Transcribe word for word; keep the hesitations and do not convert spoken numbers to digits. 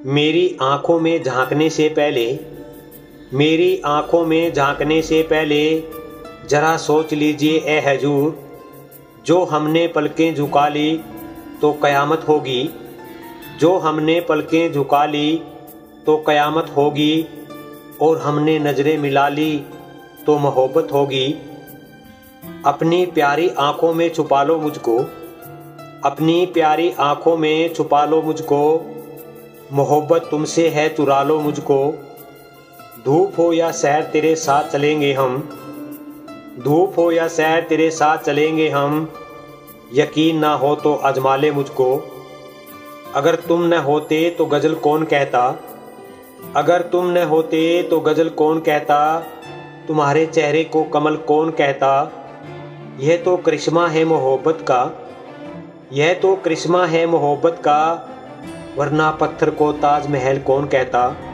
मेरी आँखों में झांकने से पहले मेरी आँखों में झांकने से पहले ज़रा सोच लीजिए ए हजूर, जो हमने पलकें झुका ली तो क़यामत होगी, जो हमने पलकें झुका ली तो क़यामत होगी, और हमने नज़रें मिला ली तो मोहब्बत होगी। अपनी प्यारी आँखों में छुपा लो मुझको, अपनी प्यारी आँखों में छुपा लो मुझको, मोहब्बत तुमसे है चुरा लो मुझको। धूप हो या सैर तेरे साथ चलेंगे हम, धूप हो या सैर तेरे साथ चलेंगे हम, यकीन ना हो तो आजमा ले मुझको। अगर तुम न होते तो गज़ल कौन कहता, अगर तुम न होते तो गज़ल कौन कहता, तुम्हारे चेहरे को कमल कौन कहता। यह तो करिश्मा है मोहब्बत का, यह तो करिश्मा है मोहब्बत का, वरना पत्थर को ताजमहल कौन कहता।